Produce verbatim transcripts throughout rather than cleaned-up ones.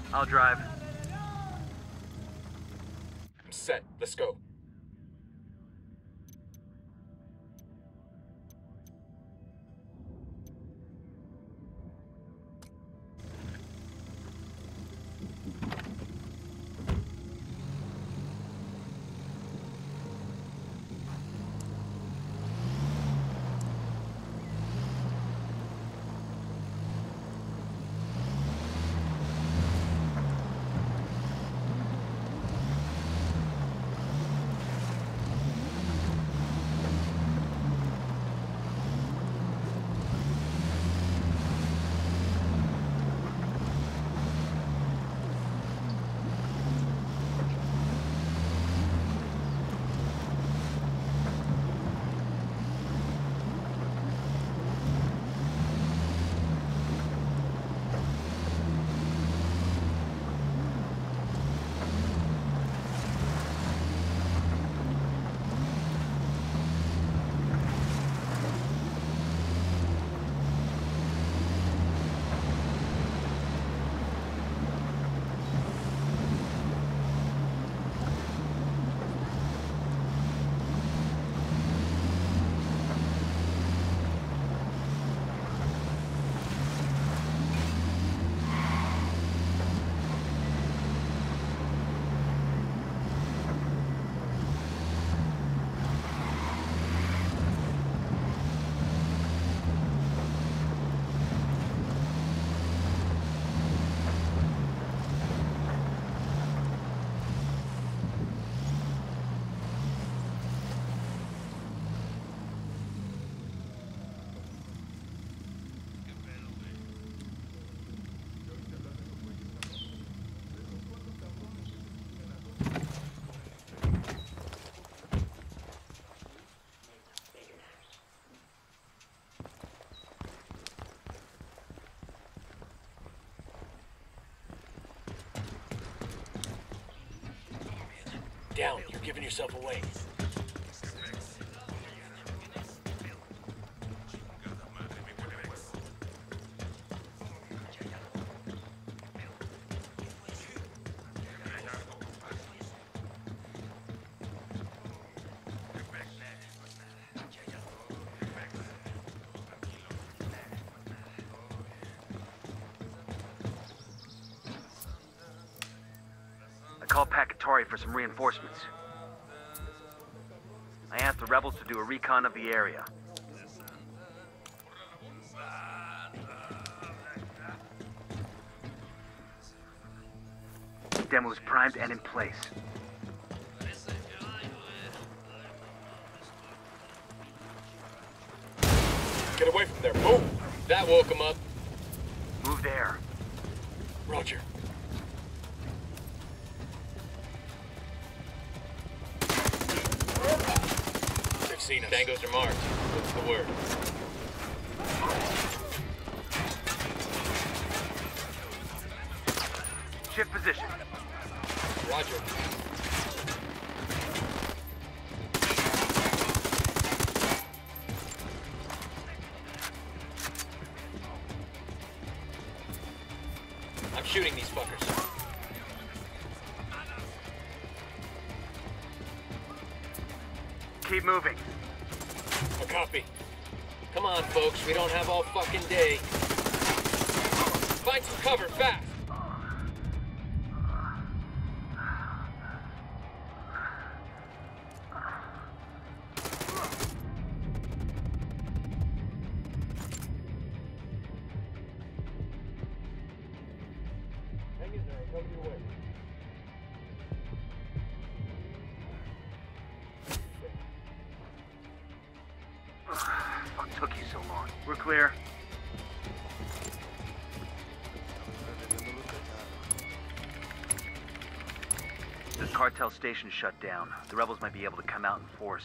I'll drive. I'm set. Let's go. Down, you're giving yourself away. Call Pakatori for some reinforcements. I asked the rebels to do a recon of the area. Demo is primed and in place. Get away from there. Move! That woke him up. Move there. Roger. Seen us. Tangos are marked. What's the word? Shift position. Roger. I'm shooting these fuckers. Keep moving. A copy. Come on, folks. We don't have all fucking day. Find some cover, fast! Hang in there. I'll cover your way. What took you so long? We're clear. The cartel station shut down. The rebels might be able to come out in force.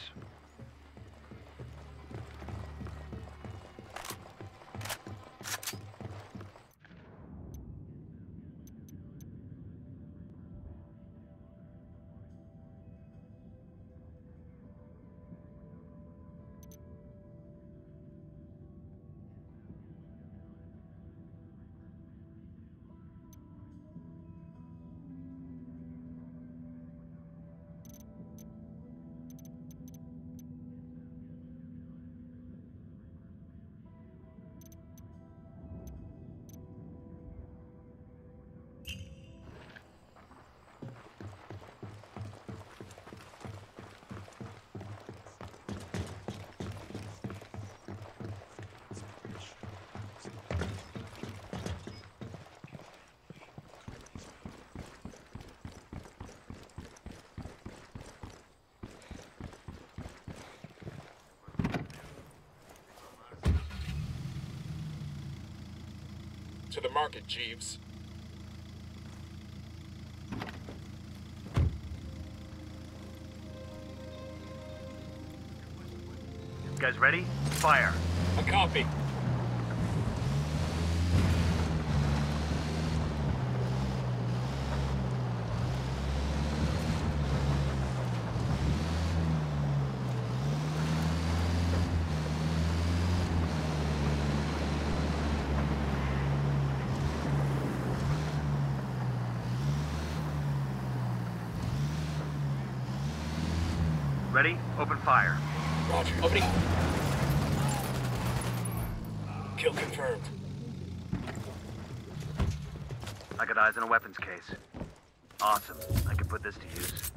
the market, Jeeves. You guys ready? Fire. A copy. Ready? Open fire. Roger. Opening. Kill confirmed. I got eyes on a weapons case. Awesome. I can put this to use.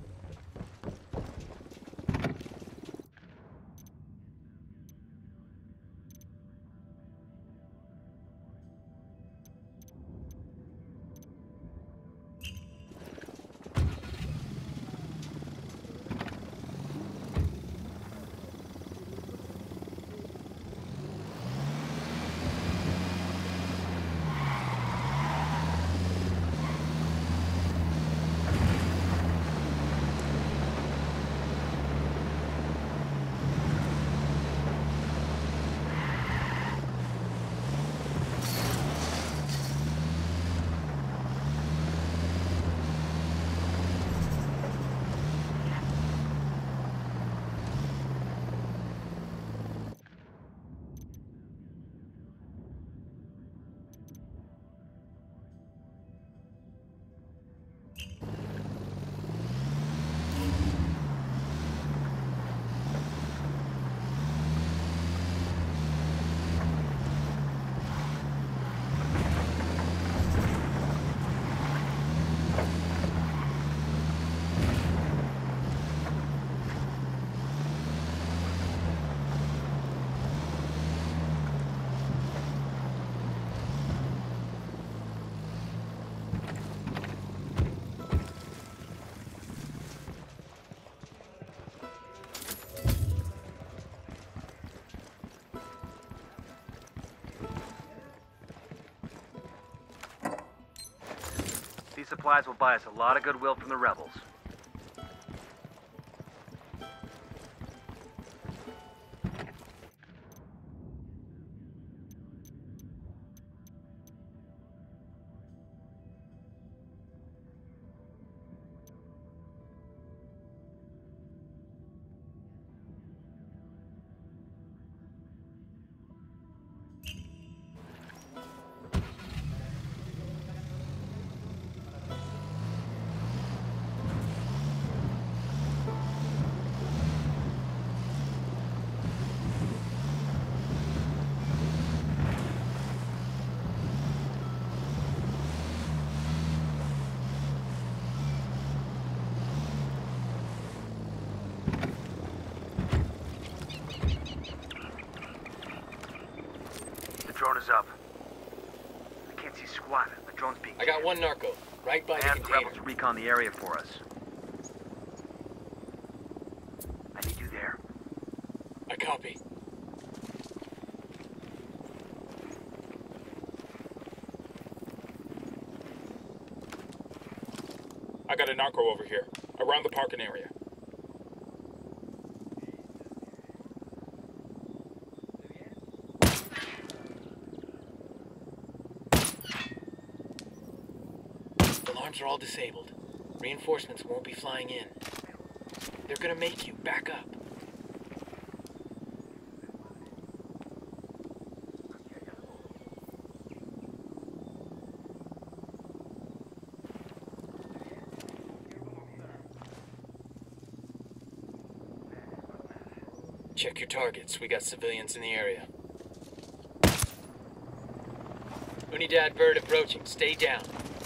These supplies will buy us a lot of goodwill from the rebels. Drone is up. I can't see squat. The drone's being I got one narco, right by the I have the container. rebels recon the area for us. I need you there. I copy. I got a narco over here, around the parking area. Alarms are all disabled. Reinforcements won't be flying in. They're gonna make you back up. Check your targets. We got civilians in the area. Unidad bird approaching. Stay down.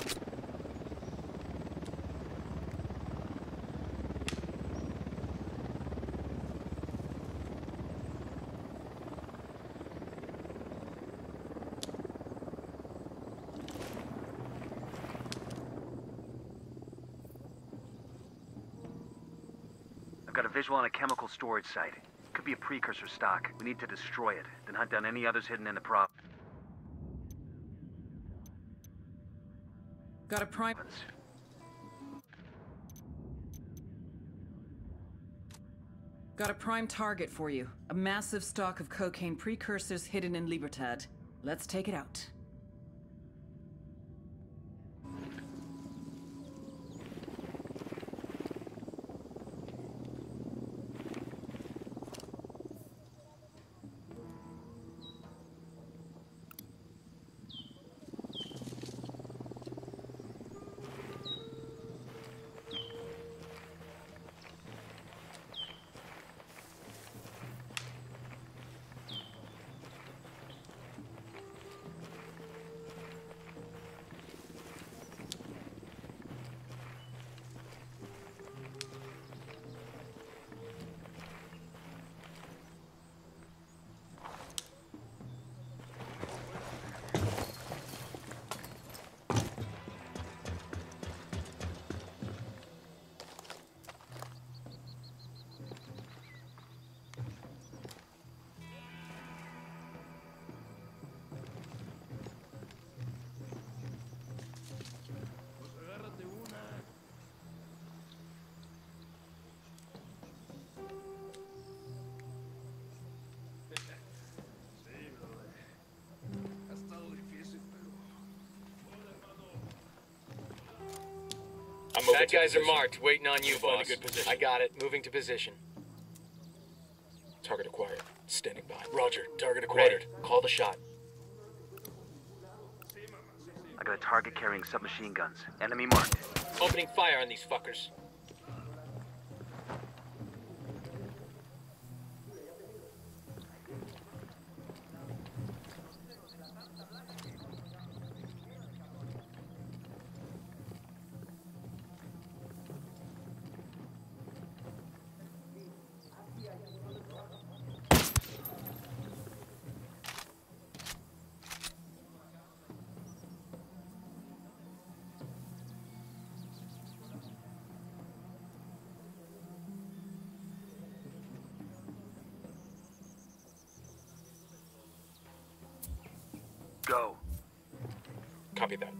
I've got a visual on a chemical storage site. Could be a precursor stock. We need to destroy it, then hunt down any others hidden in the prop. Got a prime... Got a prime target for you. A massive stock of cocaine precursors hidden in Libertad. Let's take it out. I'm moving Bad to guys are position. marked, waiting on you, Find a boss. good position. I got it. Moving to position. Target acquired. Standing by. Roger. Target acquired. Ready. Call the shot. I got a target carrying submachine guns. Enemy marked. Opening fire on these fuckers. Go. Copy that.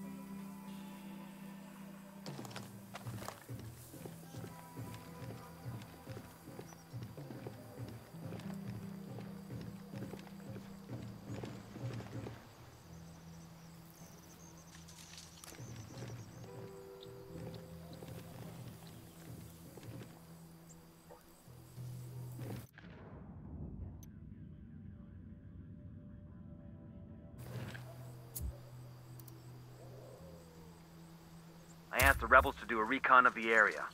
I asked the rebels to do a recon of the area.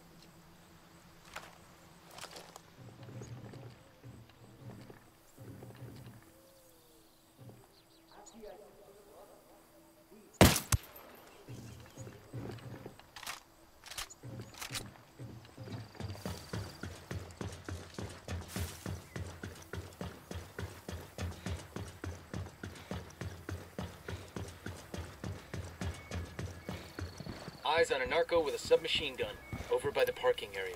Eyes on a narco with a submachine gun, over by the parking area.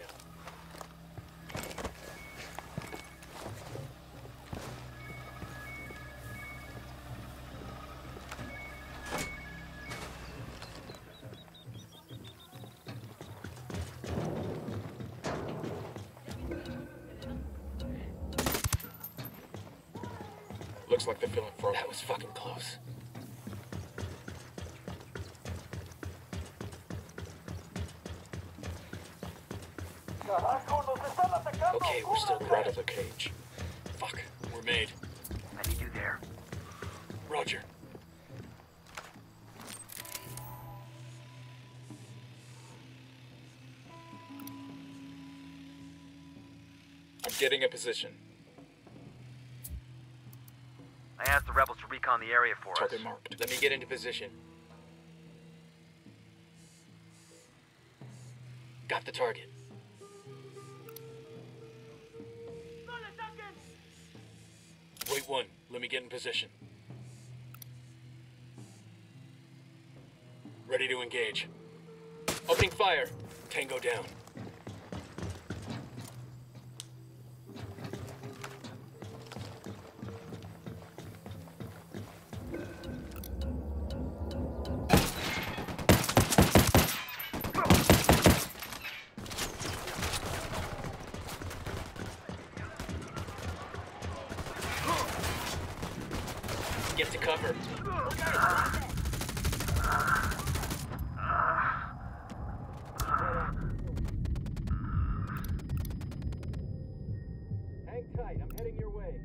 Looks like they're feeling frozen. That was fucking close. Okay, we're still We're out of the cage. Fuck, we're made. I need you there. Roger. I'm getting a position. I asked the rebels to recon the area for us. Target marked. Let me get into position. Got the target. Wait one, let me get in position. Ready to engage. Opening fire. Tango down. Get to cover. Hang tight, I'm heading your way.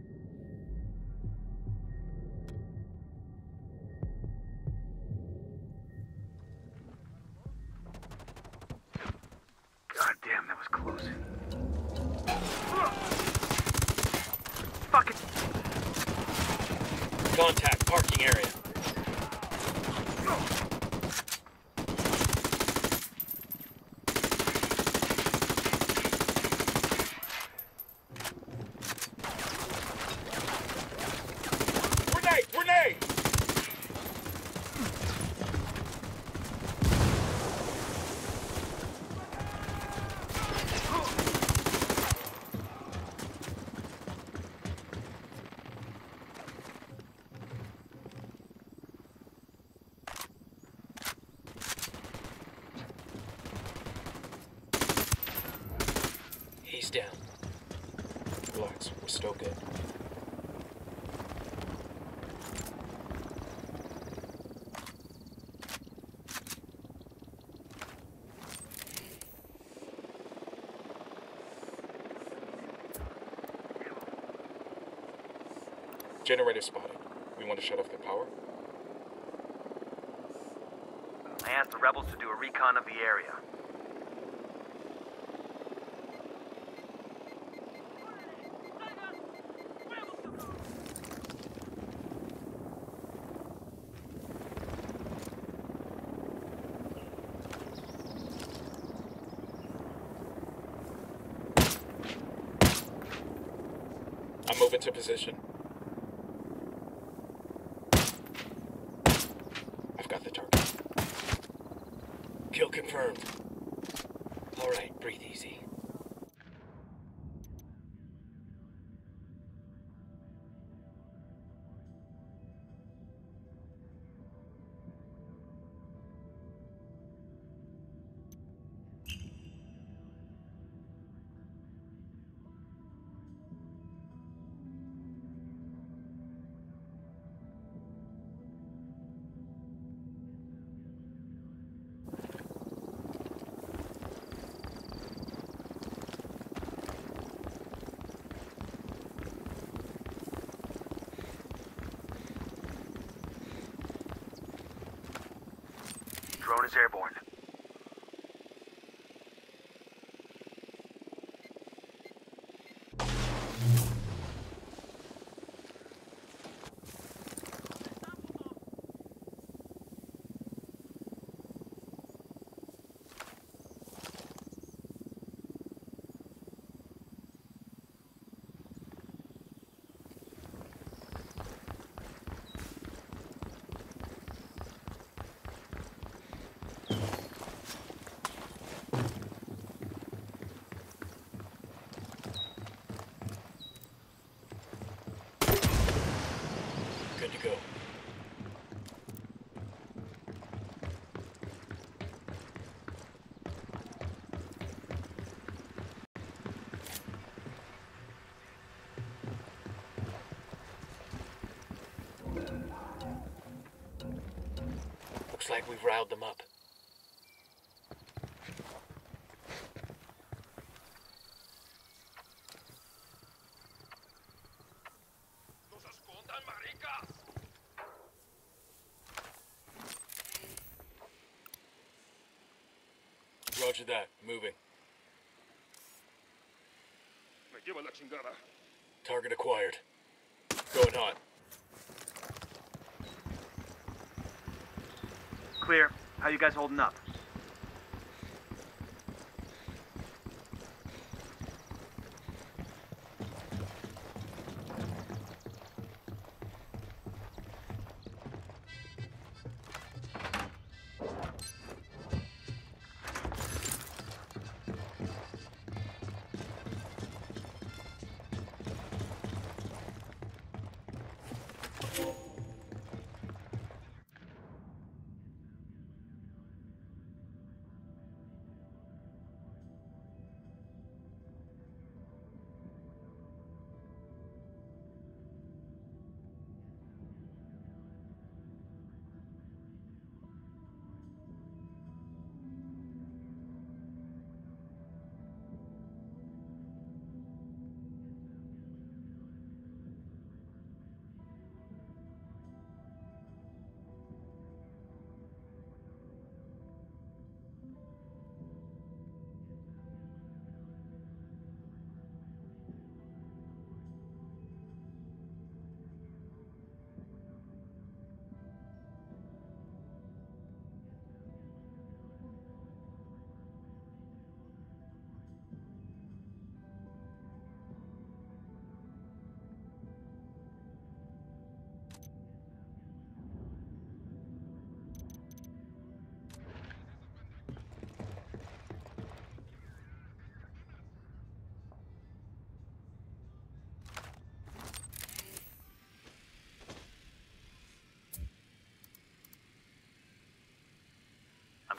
God damn, that was close. Fuck it! Contact, parking area. Grenade! Grenade! He's down. Relax, we're still good. Generator spotted. We want to shut off the power? I asked the rebels to do a recon of the area. I'm moving to position. I've got the target. Kill confirmed. All right, breathe easy. Drone is airborne. Good to go. Looks like we've riled them up. Roger that. Moving. Me lleva la chingada. Target acquired. Going hot. Clear. How you guys holding up?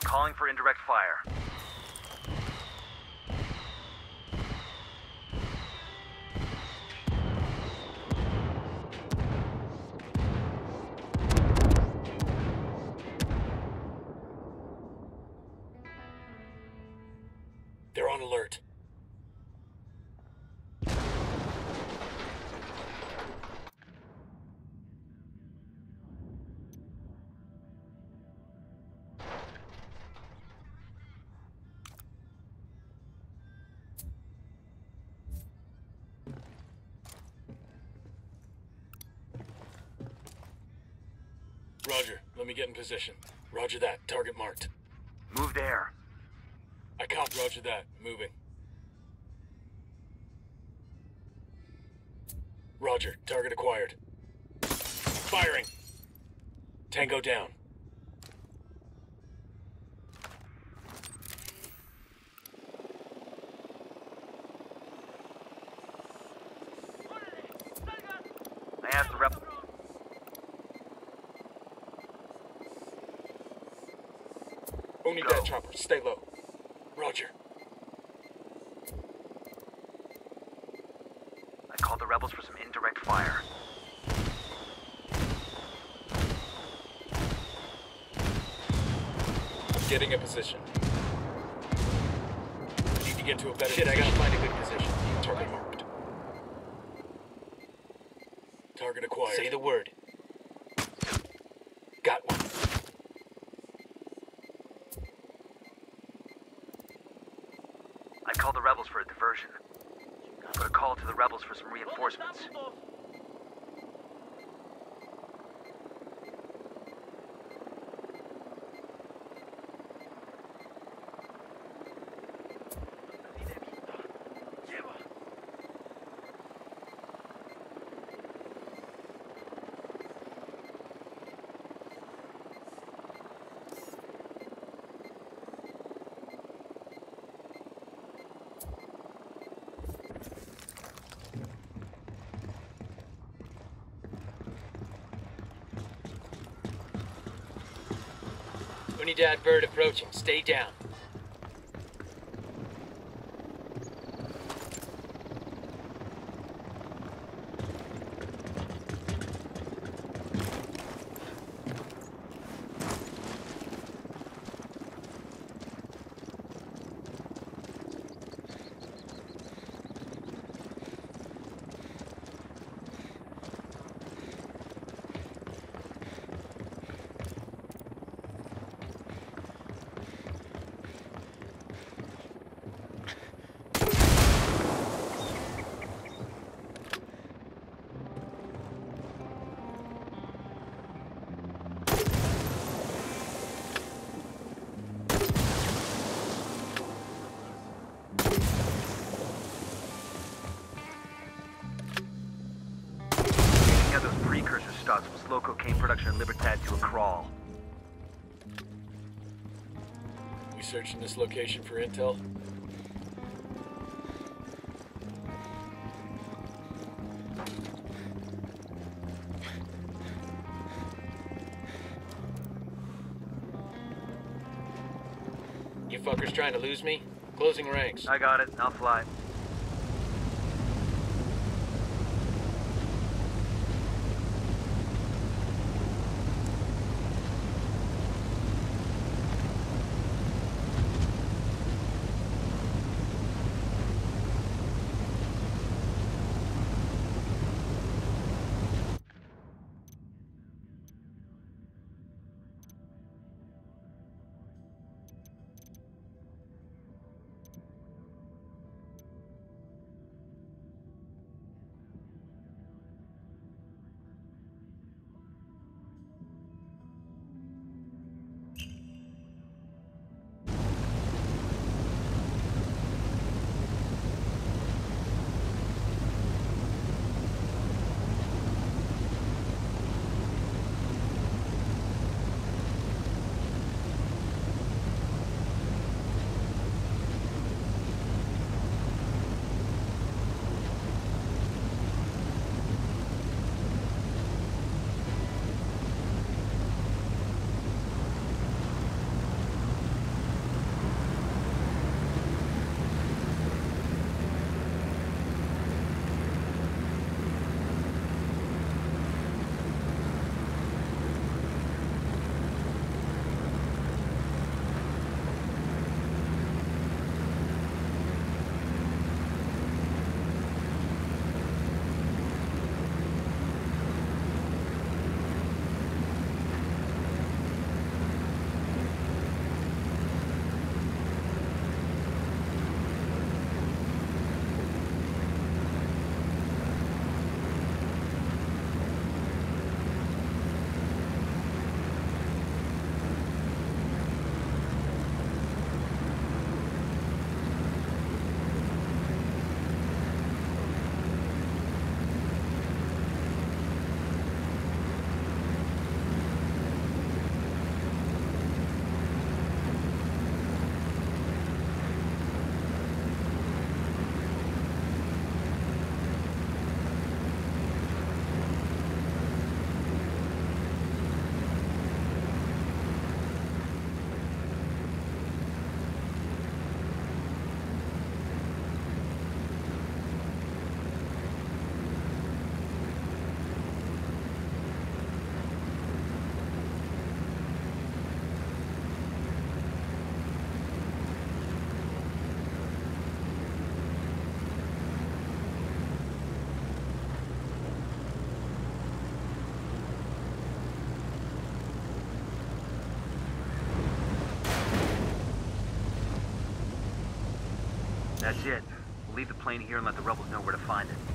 Calling for indirect fire. They're on alert. Roger, let me get in position. Roger that, target marked. Move there. I caught. Roger that, moving. Roger, target acquired. Firing! Tango down. I asked the rep. Unidad chopper, stay low. Roger. I called the rebels for some indirect fire. I'm getting a position. Need to get to a better Shit, I position. gotta find a good position. Target marked. Target acquired. Say the word. Got one. I called the rebels for a diversion. Put a call to the rebels for some reinforcements. Unidad bird approaching. Stay down. stocks will slow cocaine production in Libertad to a crawl. We searching this location for intel? You fuckers trying to lose me? Closing ranks. I got it. I'll fly. That's it. We'll leave the plane here and let the rebels know where to find it.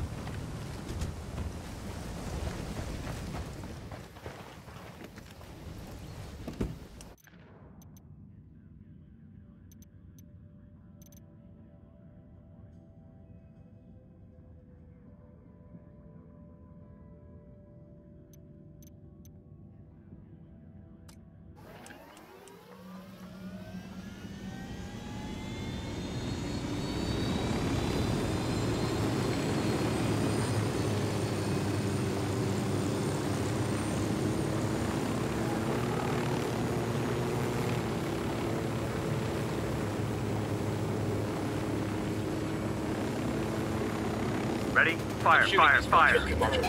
Ready? Fire, Shooting fire, is fire! confirmed.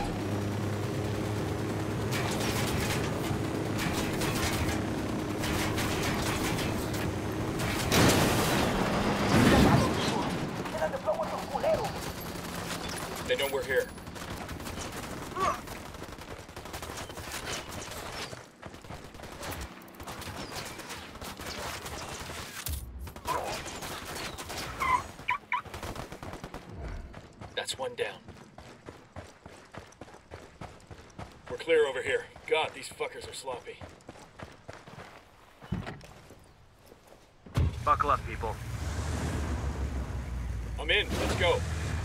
They know we're here. That's one down. We're clear over here. God, these fuckers are sloppy. Buckle up, people. I'm in. Let's go.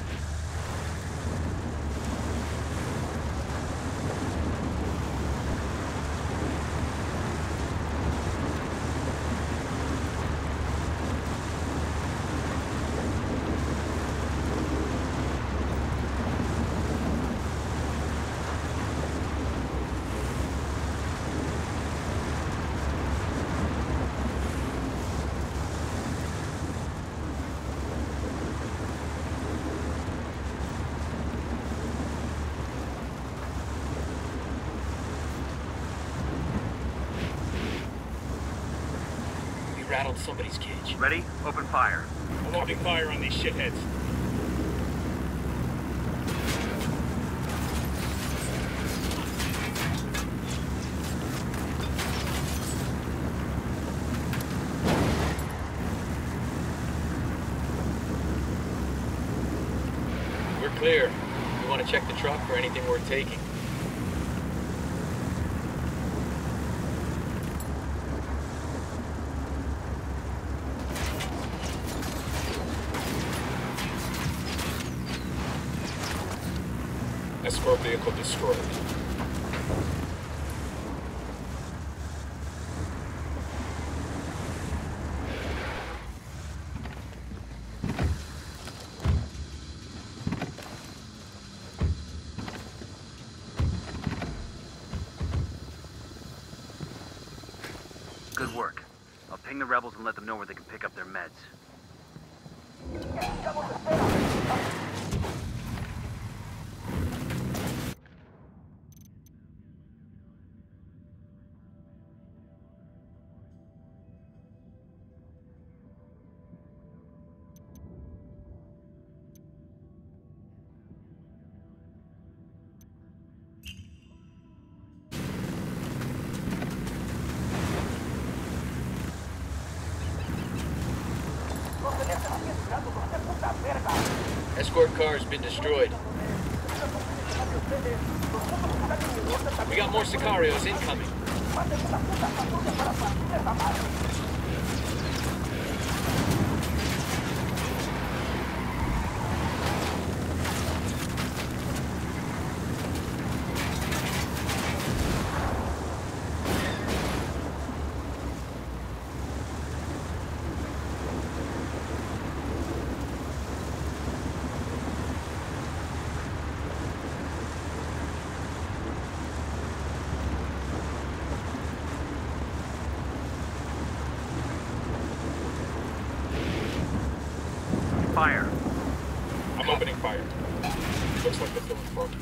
Rattled somebody's cage. Ready? Open fire. I'm opening fire on these shitheads. We're clear. We want to check the truck for anything worth taking. Escort vehicle destroyed. Good work. I'll ping the rebels and let them know where they can pick up their meds. Escort car's been destroyed. We got more Sicarios incoming. Fire. I'm opening fire. Looks like they're feeling froggy.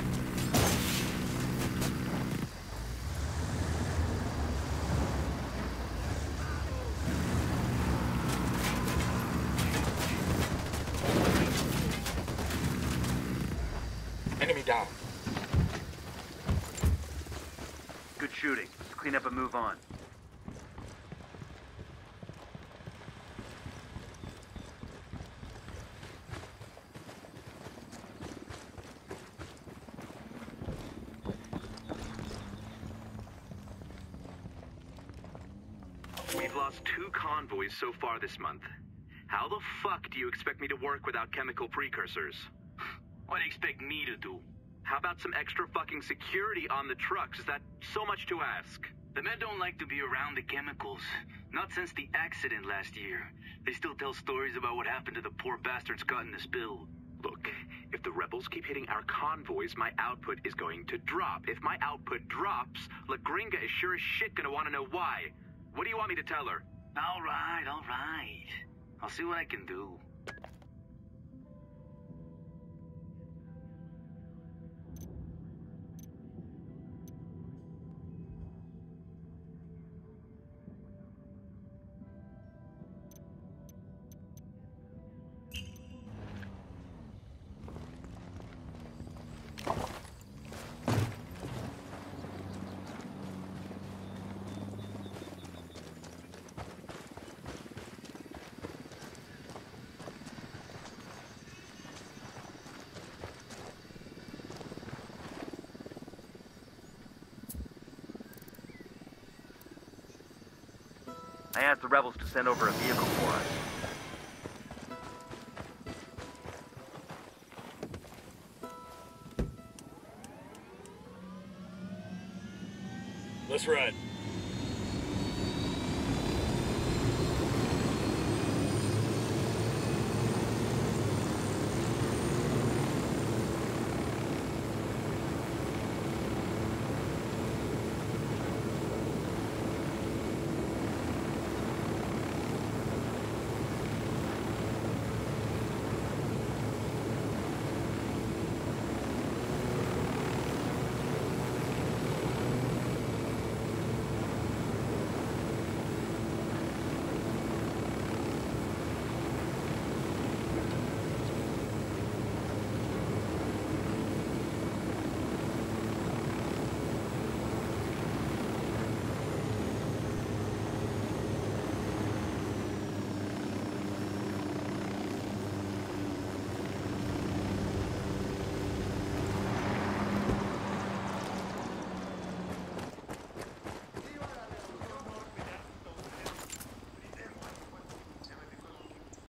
Enemy down. Good shooting. Let's clean up and move on. We've lost two convoys so far this month. How the fuck do you expect me to work without chemical precursors? What do you expect me to do? How about some extra fucking security on the trucks? Is that so much to ask? The men don't like to be around the chemicals. Not since the accident last year. They still tell stories about what happened to the poor bastards caught in the spill. Look, if the rebels keep hitting our convoys, my output is going to drop. If my output drops, La Gringa is sure as shit gonna want to know why. What do you want me to tell her? All right, all right. I'll see what I can do. I asked the rebels to send over a vehicle for us. Let's ride.